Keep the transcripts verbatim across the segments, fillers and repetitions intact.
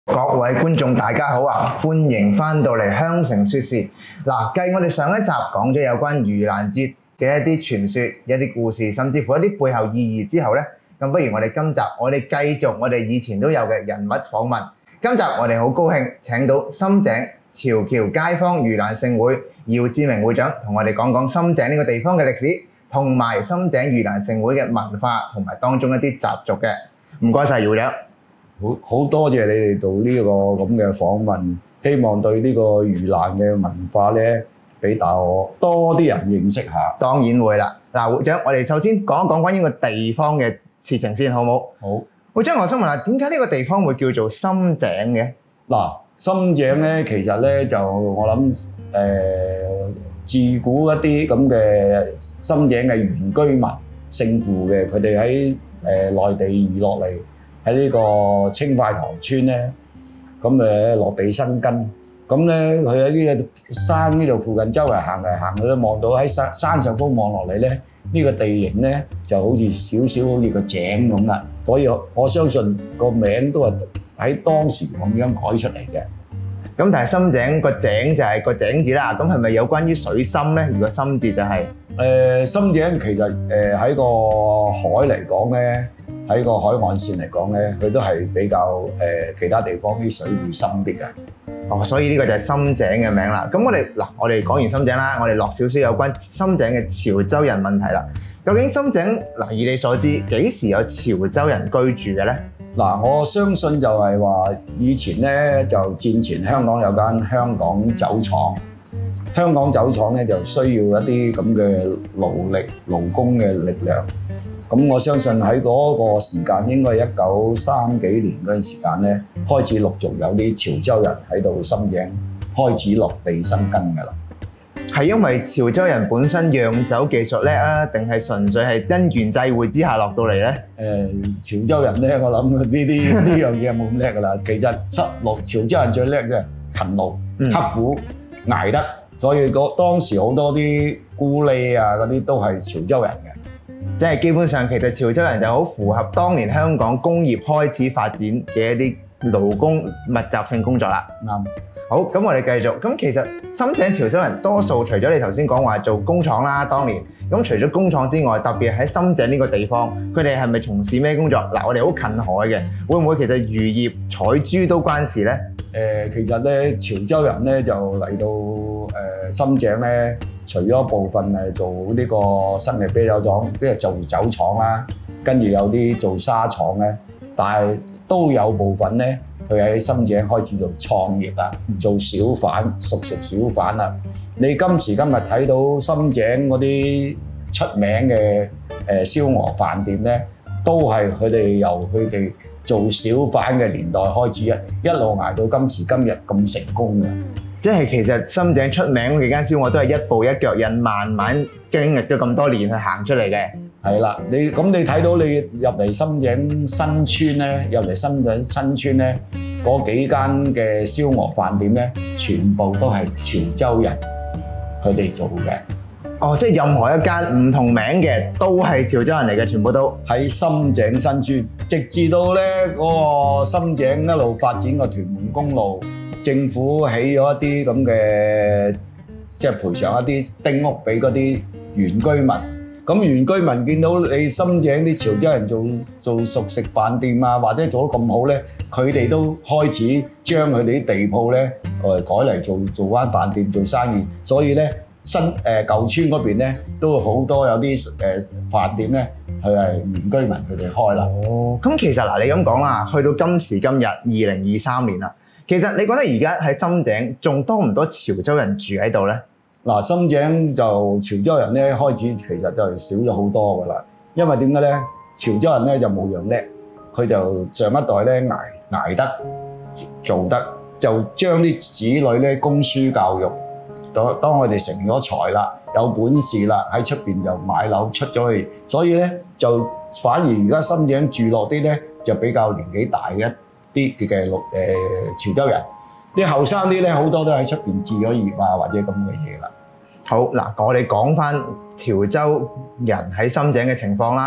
各位觀眾大家好啊，歡迎翻到嚟香城說事。嗱，繼我哋上一集講咗有關盂蘭節嘅一啲傳說、一啲故事，甚至乎一啲背後意義之後呢，咁不如我哋今集我哋繼續我哋以前都有嘅人物訪問。今集我哋好高興請到深井潮僑街坊盂蘭勝會姚志明會長同我哋講講深井呢個地方嘅歷史，同埋深井盂蘭勝會嘅文化同埋當中一啲習俗嘅。唔該晒姚會長。 好好多謝你哋做呢個咁嘅訪問，希望對呢個盂蘭嘅文化咧，俾大我多啲人認識下。 當然會啦。嗱，會長，我哋首先講一講關於個地方嘅事情先，好冇？好。會長，我想問下，點解呢個地方會叫做深井嘅？ 嗱，深井咧，其實咧就我諗誒、呃，自古一啲咁嘅深井嘅原居民姓傅嘅，佢哋喺誒內地移落嚟。喺呢個青塊塘村咧，咁誒落地生根，咁咧佢喺呢個山呢度附近周圍行嚟行去都望到喺山山上高望落嚟咧，呢個地形咧就好似少少好似個井咁啦，所以我我相信個名都係喺當時咁樣改出嚟嘅。 咁但係深井個井就係個井字啦，咁係咪有關於水深咧？如果深字就係誒深井其實誒喺個海嚟講咧。喺個海岸線嚟講咧，佢都係比較誒、呃、其他地方啲水會深啲嘅。 哦，所以呢個就係深井嘅名啦。咁我哋嗱，我哋講完深井啦，我哋落少少有關深井嘅潮州人問題啦。究竟深井嗱，以你所知幾時有潮州人居住嘅咧？ 嗱，我相信就係話以前咧就戰前香港有間香港酒廠，香港酒廠咧就需要一啲咁嘅勞力勞工嘅力量。咁我相信喺嗰個時間應該係一九三幾年嗰陣時間咧，開始陸續有啲潮州人喺度深井開始落地生根㗎啦。 係因為潮州人本身釀酒技術叻啊，定係純粹係因緣際會之下落到嚟咧？ 誒，潮州人咧，我諗呢啲呢樣嘢冇咁叻㗎啦。其實失落潮州人最叻嘅勤勞、刻苦、捱得，所以嗰當時好多啲咕喱啊嗰啲都係潮州人嘅。 即係基本上，其實潮州人就好符合當年香港工業開始發展嘅一啲勞工密集性工作啦。啱。好，咁我哋繼續。咁其實深井潮州人多數除咗你頭先講話做工廠啦，當年咁除咗工廠之外，特別喺深井呢個地方，佢哋係咪從事咩工作？嗱，我哋好近海嘅，會唔會其實漁業採珠都關事咧？ 誒，其實咧潮州人咧就嚟到誒深井咧。除咗部分係做呢個新嘅啤酒廠，即係做酒廠啦，跟住有啲做沙廠咧，但係都有部分咧，佢喺深井開始做創業啦，做小販、熟食小販啦。你今時今日睇到深井嗰啲出名嘅誒燒鵝飯店咧，都係佢哋由佢哋做小販嘅年代開始一一路捱到今時今日咁成功嘅。 即係其實深井出名嗰幾間燒鵝都係一步一腳印，慢慢經歷咗咁多年去行出嚟嘅。 係啦，你咁你睇到你入嚟深井新村咧，入嚟深井新村咧，嗰幾間嘅燒鵝飯店咧，全部都係潮州人佢哋做嘅。 哦，即係任何一間唔同名嘅都係潮州人嚟嘅，全部都喺深井新村，直至到咧嗰個深井一路發展個屯門公路。政府起咗一啲咁嘅，即係賠償一啲丁屋俾嗰啲原居民。咁原居民見到你深井啲潮州人做做熟食飯店啊，或者做得咁好咧，佢哋都開始將佢哋啲地鋪咧，誒改嚟做做翻飯店做生意。所以咧新誒舊村嗰邊咧都好多有啲誒飯店咧，佢係原居民佢哋開啦。 哦，咁其實嗱，你咁講啦，去到今時今日二零二三年啦。其實你覺得而家喺深井仲多唔多潮州人住喺度咧？ 嗱，深井就潮州人咧開始其實就係少咗好多噶啦，因為點解咧？潮州人咧就冇樣叻，佢就上一代咧捱捱得做得，就將啲子女咧供書教育。當當佢哋成咗才啦，有本事啦，喺出邊就買樓出咗去，所以咧就反而而家深井住落啲咧就比較年紀大嘅。啲嘅陸誒潮州人，啲後生啲咧好多都喺出邊置咗業啊，或者咁嘅嘢啦。好嗱， 我哋講翻潮州人喺深井嘅情況啦。咁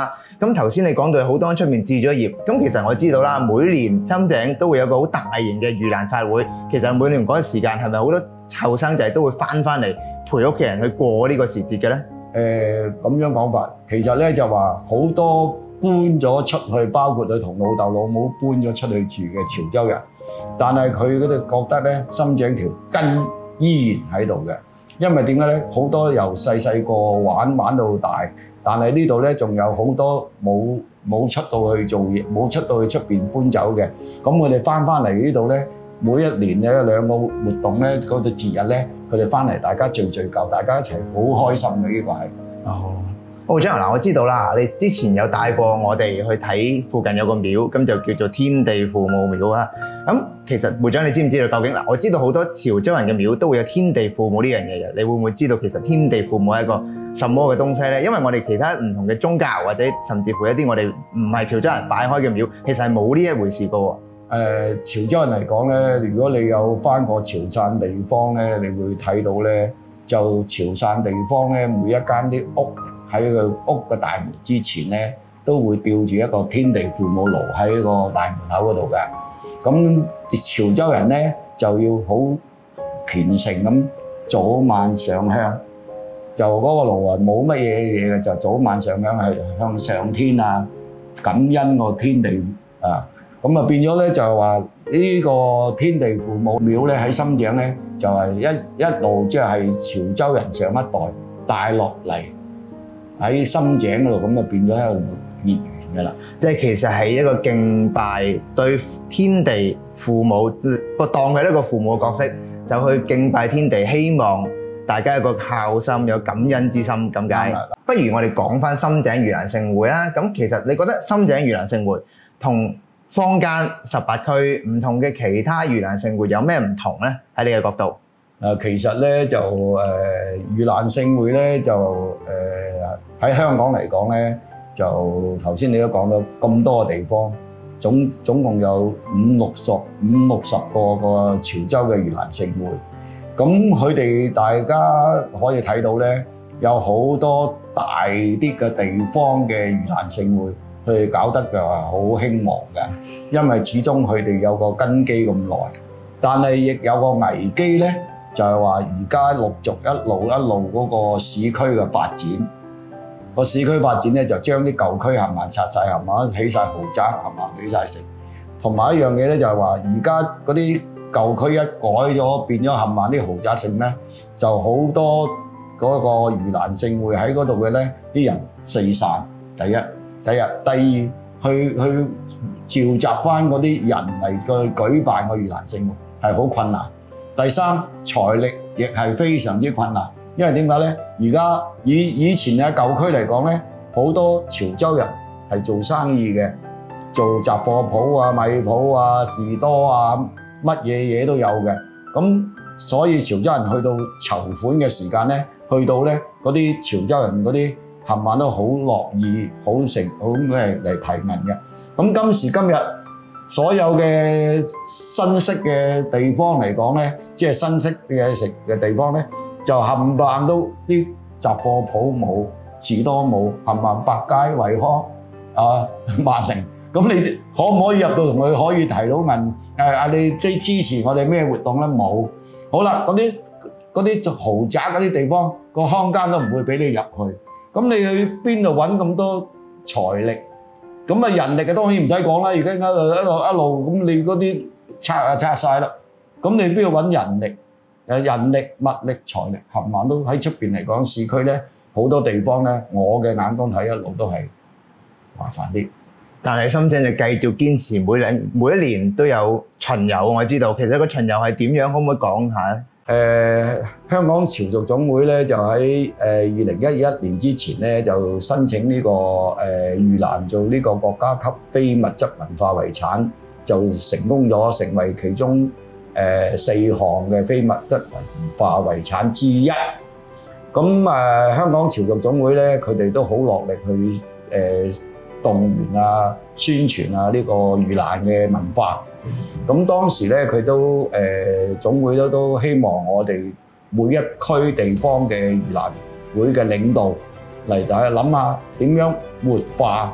咁頭先你講到有好多出面置咗業，咁其實我知道啦，每年深井都會有個好大型嘅盂蘭法會。其實每年嗰個時間係咪好多後生仔都會翻翻嚟陪屋企人去過呢個時節嘅咧？ 誒咁樣講法，其實咧就話好多搬咗出去，包括佢同老豆老母搬咗出去住嘅潮州人，但係佢嗰度覺得咧，深井條根依然喺度嘅，因為點解咧？好多由細細個玩玩到大，但係呢度咧仲有好多冇冇出到去做嘢，冇出到去出邊搬走嘅，咁我哋翻翻嚟呢度咧。每一年咧兩個活動咧，嗰個節日咧，佢哋翻嚟大家聚聚舊，大家一齊好開心嘅，呢個係。哦，會長嗱，我知道啦，你之前有帶過我哋去睇附近有個廟，咁就叫做天地父母廟啦。咁其實會長你知唔知道究竟嗱？我知道好多潮州人嘅廟都會有天地父母呢樣嘢嘅，你會唔會知道其實天地父母係一個什麼嘅東西咧？因為我哋其他唔同嘅宗教或者甚至乎一啲我哋唔係潮州人擺開嘅廟，其實係冇呢一回事嘅喎。誒、呃、潮州人嚟講咧，如果你有翻過潮汕地方咧，你會睇到咧，就潮汕地方咧，每一間啲屋喺個屋嘅大門之前咧，都會吊住一個天地父母爐喺個大門口嗰度嘅。咁潮州人咧就要好虔誠咁早晚上香，就嗰個爐啊冇乜嘢嘢嘅，就早晚上香係向上天啊，感恩個天地啊。咁啊變咗咧就係話呢個天地父母廟咧喺深井咧就係一一路即係潮州人上一代帶落嚟喺深井嗰度，咁啊變咗一個結緣㗎啦。即係其實係一個敬拜對天地父母，個當佢一個父母嘅角色，就去敬拜天地，希望大家有個孝心，有感恩之心咁解。不如我哋講翻深井盂蘭勝會啦。咁其實你覺得深井盂蘭勝會同坊間十八區唔同嘅其他盂蘭勝會有咩唔同咧？喺你嘅角度，誒其實咧就誒盂蘭勝會咧就誒喺香港嚟講咧，就頭先你都講到咁多個地方，總總共有五六十五六十個個潮州嘅盂蘭勝會，咁佢哋大家可以睇到咧，有好多大啲嘅地方嘅盂蘭勝會。佢哋搞得就係好興旺嘅，因為始終佢哋有個根基咁耐，但係亦有個危機咧，就係話而家陸續一路一路嗰個市區嘅發展，個市區發展咧就將啲舊區冚唪唥拆晒，冚唪唥起晒豪宅，冚唪唥起晒城，同埋一樣嘢咧就係話而家嗰啲舊區一改咗變咗冚唪唥啲豪宅城咧，就好多嗰個盂蘭勝會喺嗰度嘅咧，啲人四散，第一。第一、第二，去去召集翻嗰啲人嚟去舉辦個盂蘭勝會係好困難。第三，財力亦係非常之困難，因為點解咧？而家以以前嘅舊區嚟講咧，好多潮州人係做生意嘅，做雜貨鋪啊、米鋪啊、士多啊，乜嘢嘢都有嘅。咁所以潮州人去到籌款嘅時間咧，去到咧嗰啲潮州人嗰啲。冚唪唥都好樂意、好誠、好咩嚟提銀嘅。咁今時今日，所有嘅新式嘅地方嚟講咧，即係新式嘅食嘅地方咧，就冚唪唥都啲雜貨鋪冇、士多冇，冚唪唥百佳、惠康啊、萬寧。咁你可唔可以入到同佢可以提到銀？誒啊！你即係支持我哋咩活動咧？冇。好啦，嗰啲嗰啲豪宅嗰啲地方，個康間都唔會俾你入去。咁你去邊度揾咁多財力？咁啊人力嘅當然唔使講啦，而家一路一路一路咁你嗰啲拆啊拆晒啦。咁你邊度揾人力？誒人力、物力、財力，冚唪唥都喺出邊嚟講，市區咧好多地方咧，我嘅眼光睇一路都係麻煩啲。但係深井就繼續堅持每兩每一年都有巡遊，我知道。其實個巡遊係點樣？可唔可以講下咧？誒、呃、香港潮屬總會咧就喺誒二零一一年之前咧就申請呢、這個誒盂蘭做呢個國家級非物質文化遺產，就成功咗成為其中誒、呃、四項嘅非物質文化遺產之一。咁誒、呃、香港潮屬總會咧，佢哋都好落力去誒、呃、動員啊、宣傳啊呢個盂蘭嘅文化。咁當時咧，佢都誒、呃、總會都都希望我哋每一區地方嘅盂蘭會嘅領導嚟大家諗下點樣活化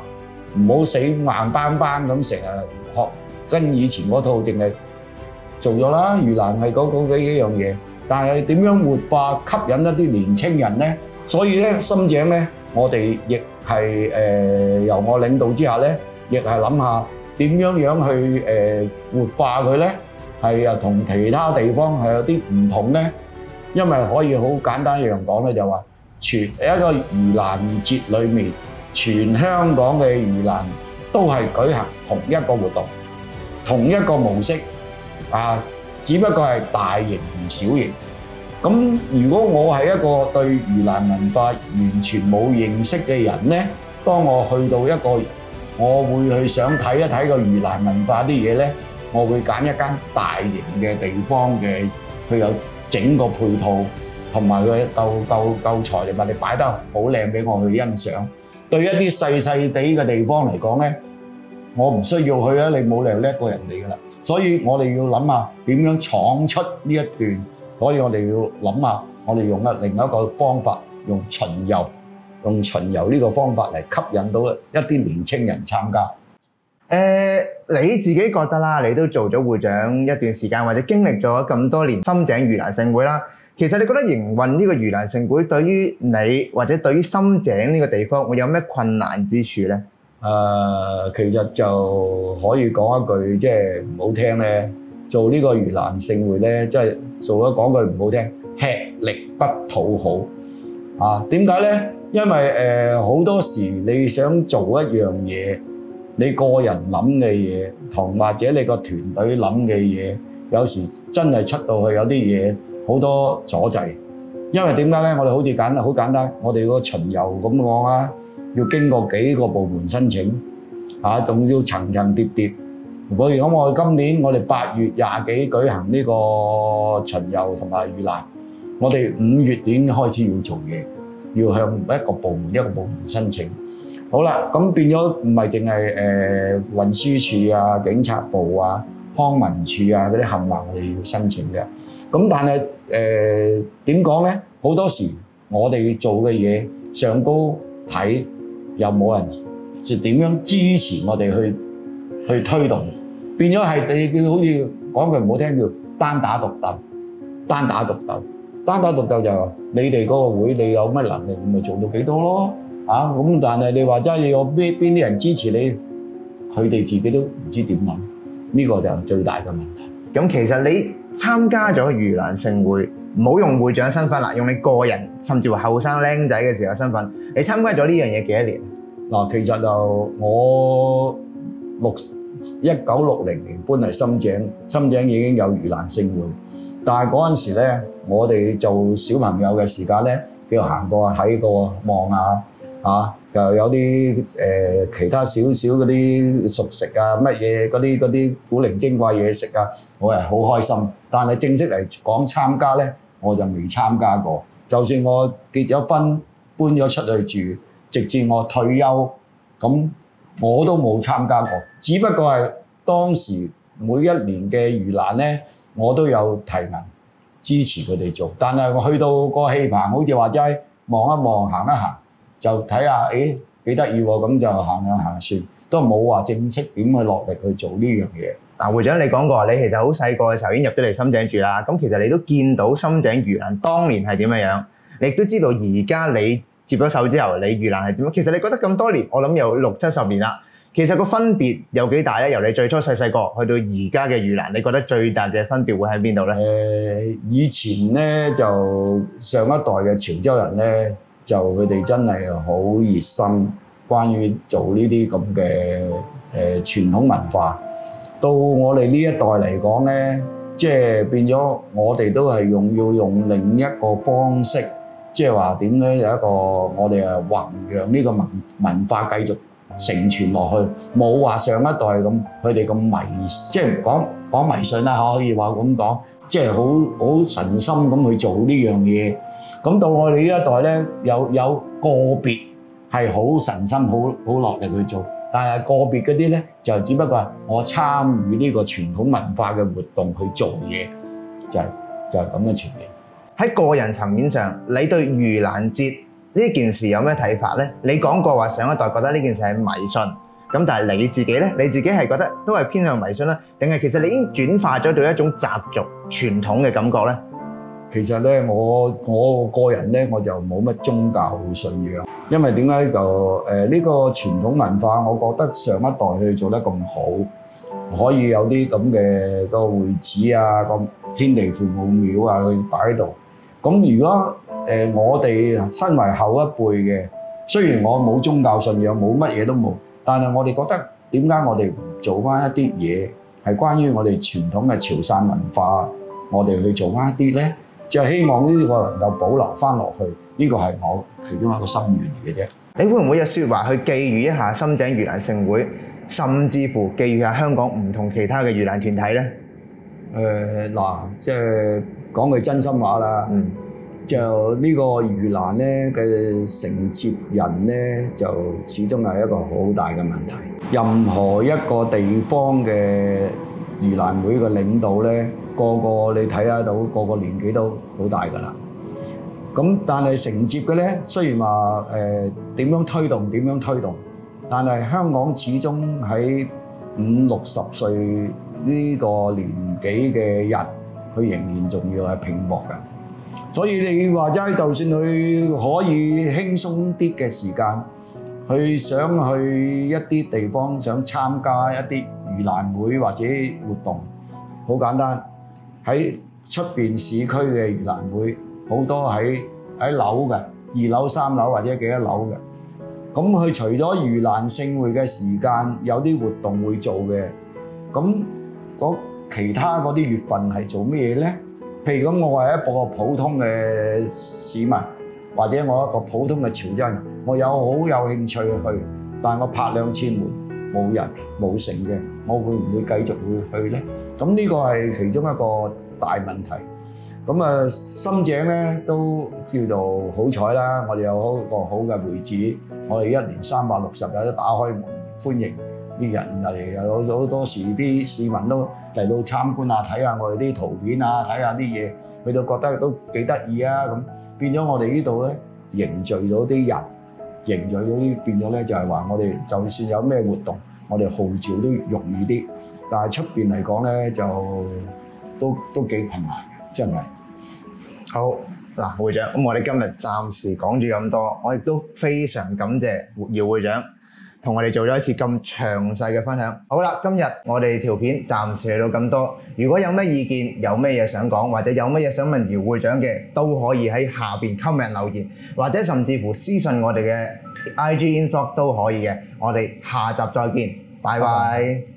唔好死硬邦邦咁成日學跟以前嗰套，淨係做咗啦。盂蘭係嗰嗰幾樣嘢，但係點樣活化吸引一啲年青人咧？所以咧，深井咧，我哋亦係誒由我領導之下咧，亦係諗下點樣樣去誒活化佢咧，係啊同其他地方係有啲唔同咧。因為可以好簡單一樣講咧，就話全一個盂蘭節裏面，全香港嘅盂蘭都係舉行同一個活動，同一個模式啊，只不過係大型同小型。咁如果我係一個對盂蘭文化完全冇認識嘅人咧，當我去到一個，我會去想睇一睇個盂蘭文化啲嘢咧，我會揀一間大型嘅地方嘅，佢有整個配套同埋佢夠夠夠財力物力擺得好靚俾我去欣賞。對一啲細細地嘅地方嚟講咧，我唔需要去啊，你冇理由叻過人哋噶啦。所以我哋要諗下點樣闖出呢一段。所以我哋要諗下，我哋用一另一個方法，用巡遊，用巡遊呢個方法嚟吸引到一啲年青人參加。 誒，你自己覺得啦，你都做咗會長一段時間，或者經歷咗咁多年深井盂蘭勝會啦。其實你覺得營運呢個盂蘭勝會對於你或者對於深井呢個地方會有咩困難之處咧？ 誒，其實就可以講一句，即係唔好聽咧。做呢個盂蘭勝會咧，即係做咗講句唔好聽，吃力不討好啊！點解咧？因為誒好多時你想做一樣嘢，你個人諗嘅嘢同或者你個團隊諗嘅嘢，有時真係出到去有啲嘢好多阻滯。因為點解咧？我哋好似簡單好簡單，我哋個巡遊咁講啊，要經過幾個部門申請啊，仲要層層疊疊。如果咁，我哋今年我哋八月廿幾舉行呢個巡遊同埋盂蘭，我哋五月已經開始要做嘢，要向一個部門一個部門申請。好啦，咁變咗唔係淨係誒運輸署啊、警察部啊、康文署啊嗰啲冚唪唥我哋要申請嘅。咁但係誒點講咧？好多時我哋做嘅嘢上高睇又冇人，就點樣支持我哋去去推動？變咗係你叫好似講句唔好聽，叫單打獨鬥，單打獨鬥，單打獨鬥就話你哋嗰個會你有乜能力，咪做到幾多咯？啊咁，但係你話真係有邊邊啲人支持你，佢哋自己都唔知點諗，呢個就係最大嘅問題。 咁其實你參加咗盂蘭勝會，唔好用會長身份啦，用你個人甚至乎後生僆仔嘅時候身份，你參加咗呢樣嘢幾多年？ 嗱，其實就我六。一九六零年搬嚟深井，深井已經有盂蘭勝會，但係嗰陣時咧，我哋做小朋友嘅時間咧，叫行過睇過望下，嚇又有啲誒、呃、其他少少嗰啲熟食啊，乜嘢嗰啲嗰啲古靈精怪嘢食啊，我係好開心。但係正式嚟講參加咧，我就未參加過。就算我結咗婚，搬咗出去住，直至我退休咁。我都冇參加過，只不過係當時每一年嘅盂蘭咧，我都有提銀支持佢哋做。但係我去到個戲棚，好似話齋望一望、行一行，就睇下，誒幾得意喎，咁就行兩行算，都冇話正式點去落力去做呢樣嘢。 嗱，會長你講過，你其實好細個嘅時候已經入咗嚟深井住啦。咁其實你都見到深井盂蘭當年係點樣樣，你亦都知道而家你接咗手之後，你盂蘭係點樣？其實你覺得咁多年，我諗有六七十年啦。其實個分別有幾大咧？由你最初細細個去到而家嘅盂蘭，你覺得最大嘅分別會喺邊度咧？ 誒，以前咧就上一代嘅潮州人咧，就佢哋真係好熱心，關於做呢啲咁嘅誒傳統文化。到我哋呢一代嚟講咧，即係變咗我哋都係用要用另一個方式。即係話點咧？有一個我哋誒弘揚呢個文文化繼續承傳落去，冇話上一代咁佢哋咁迷，即係講講迷信啦，可以話咁講，即係好好神心咁去做呢樣嘢。咁到我哋呢一代咧，有有個別係好神心、好好落力去做，但係個別嗰啲咧就只不過係我參與呢個傳統文化嘅活動去做嘢，就係就係咁嘅情形。 喺個人層面上，你對盂蘭節呢件事有咩睇法咧？你講過話上一代覺得呢件事係迷信， 咁但係你自己咧，你自己係覺得都係偏向迷信啦，定係其實你已經轉化咗到一種習俗傳統嘅感覺咧？ 其實咧，我我個人咧，我就冇乜宗教信仰，因為點解就誒呢、呃呢個傳統文化，我覺得上一代佢做得咁好，可以有啲咁嘅個會址啊，個天地父母廟啊，去擺喺度。咁如果誒、呃、我哋身為後一輩嘅，雖然我冇宗教信仰，冇乜嘢都冇，但係我哋覺得點解我哋唔做翻一啲嘢係關於我哋傳統嘅潮汕文化，我哋去做翻一啲咧？就希望呢個能夠保留翻落去，呢個係我其中一個心願嚟嘅啫。 你會唔會有説話去寄語一下深井盂蘭勝會，甚至乎寄語下香港唔同其他嘅盂蘭團體咧？ 誒嗱、呃，即係講句真心話啦，嗯、就呢個盂蘭咧嘅承接人咧，就始終係一個好大嘅問題。任何一個地方嘅盂蘭會嘅領導咧，個個你睇得到，個個年紀都好大㗎啦。咁但係承接嘅咧，雖然話誒點樣推動點樣推動，但係香港始終喺五六十歲呢個年紀嘅人，佢仍然仲要係拼搏㗎。所以你話齋，就算佢可以輕鬆啲嘅時間，佢想去一啲地方，想參加一啲盂蘭會或者活動，好簡單。喺出邊市區嘅盂蘭會，好多喺喺樓嘅二樓、三樓或者幾多樓嘅。咁佢除咗盂蘭勝會嘅時間有啲活動會做嘅，咁嗰其他嗰啲月份係做咩嘢咧？譬如咁，我係一個普通嘅市民，或者我一個普通嘅潮州人，我有好有興趣去，但我拍兩次門冇人冇成嘅，我會唔會繼續會去咧？咁呢個係其中一個大問題。咁啊，深井咧都叫做好彩啦，我哋有一個好嘅會址，我哋一年三百六十日都打開門歡迎啲人嚟，有好多時啲市民都嚟到參觀下，睇下我哋啲圖片啊，睇下啲嘢，佢都覺得都幾得意啊。咁變咗我哋呢度咧凝聚咗啲人，凝聚咗啲變咗咧就係話我哋就算有咩活動，我哋號召都容易啲。但係出邊嚟講咧就都都幾困難嘅，真係。 好嗱，會長，咁我哋今日暫時講住咁多，我亦都非常感謝姚會長同我哋做咗一次咁詳細嘅分享。好啦，今日我哋條片暫時嚟到咁多，如果有咩意見，有咩嘢想講，或者有乜嘢想問姚會長嘅，都可以喺下邊 comment 留言，或者甚至乎私信我哋嘅 I G inbox 都可以嘅。我哋下集再見，拜拜。